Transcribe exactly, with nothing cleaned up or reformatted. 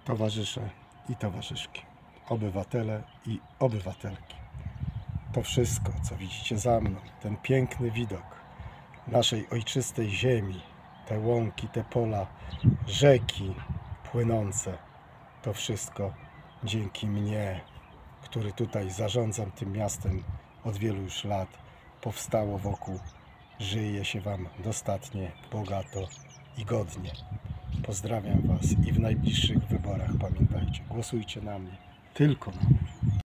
Towarzysze i towarzyszki, obywatele i obywatelki. To wszystko, co widzicie za mną, ten piękny widok naszej ojczystej ziemi, te łąki, te pola, rzeki płynące, to wszystko dzięki mnie, który tutaj zarządzam tym miastem od wielu już lat, powstało wokół. Żyje się Wam dostatnie, bogato i godnie. Pozdrawiam Was i w najbliższych wyborach pamiętajcie, głosujcie na mnie, tylko na mnie.